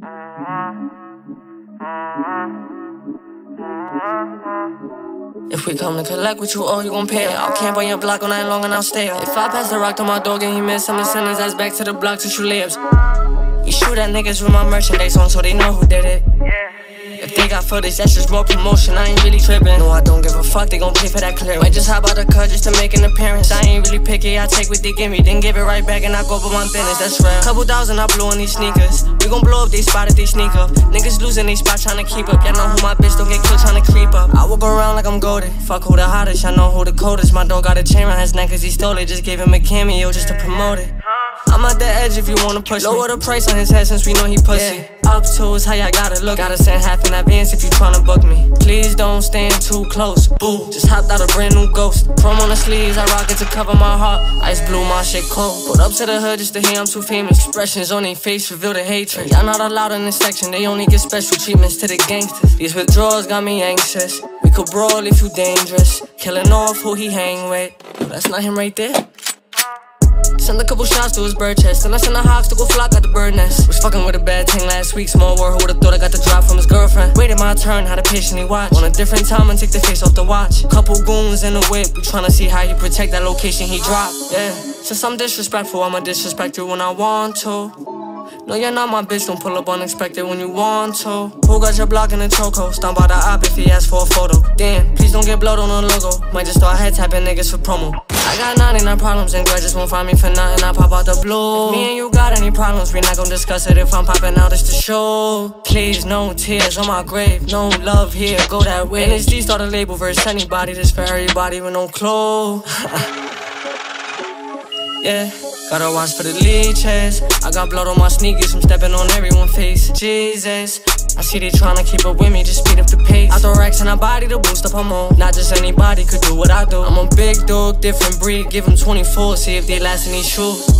If we come to collect what you owe, you gon' pay it. I'll camp on your block all night long and I'll stay up. If I pass the rock to my dog and he miss, I'ma send his ass back to the block to shoot lives. We shoot at niggas with my merchandise on so they know who did it. If they got footage, that's just more promotion, I ain't really trippin'. No, I don't give a fuck, they gon' pay for that clip. Might just hop out the cut just to make an appearance. I ain't really picky, I take what they give me, then give it right back and I go about my business, that's real. Couple thousand I blew on these sneakers. We gon' blow up, they spot if they sneak up. Niggas losing they spot tryna keep up. Y'all know who my bitch, don't get killed tryna creep up. I walk around like I'm goated. Fuck who the hottest, y'all know who the coldest. My dog got a chain around his neck cause he stole it. Just gave him a cameo just to promote it. I'm at the edge if you wanna push me. Lower the price on his head since we know he pussy. Up to is how y'all gotta look. Gotta send half in advance if you tryna book me. Please don't stand too close. Boo, just hopped out a brand new ghost. Chrome on the sleeves, I rock it to cover my heart. Ice blue, my shit cold. Put up to the hood just to hear I'm too famous. Expressions on their face reveal the hatred. Y'all not allowed in this section, they only get special treatments to the gangsters. These withdrawals got me anxious. We could brawl if you dangerous. Killing off who he hang with. Yo, that's not him right there. Send a couple shots to his bird chest. Then I send the hawks to go flock at the bird nest. Was fucking with a bad thing last week. Small world, who would've thought I got the drop from his girlfriend. Waited my turn, had to patiently watch. On a different time and take the face off the watch. Couple goons in the whip, we tryna see how he protect that location he dropped. Yeah, since I'm disrespectful, I'ma disrespect you when I want to. No, you're not my bitch, don't pull up unexpected when you want to. Who got your block in the chokehold? Stomp by the op if he asks for a photo. Damn, please don't get blowed on the logo. Might just start head tapping niggas for promo. I got 99 problems and grudges won't find me for nothing. I pop out the blue. If me and you got any problems, we not gon' discuss it. If I'm popping out, it's the show. Please, no tears on my grave, no love here, go that way. NHD start a label verse anybody, this for everybody with no clothes. Yeah, gotta watch for the leeches. I got blood on my sneakers, I'm stepping on everyone's face. Jesus, I see they tryna keep up with me, just speed up the pace. I throw racks in my body to boost up her mood. Not just anybody could do what I do. I'm a big dog, different breed, give them 24, see if they last in these shoes.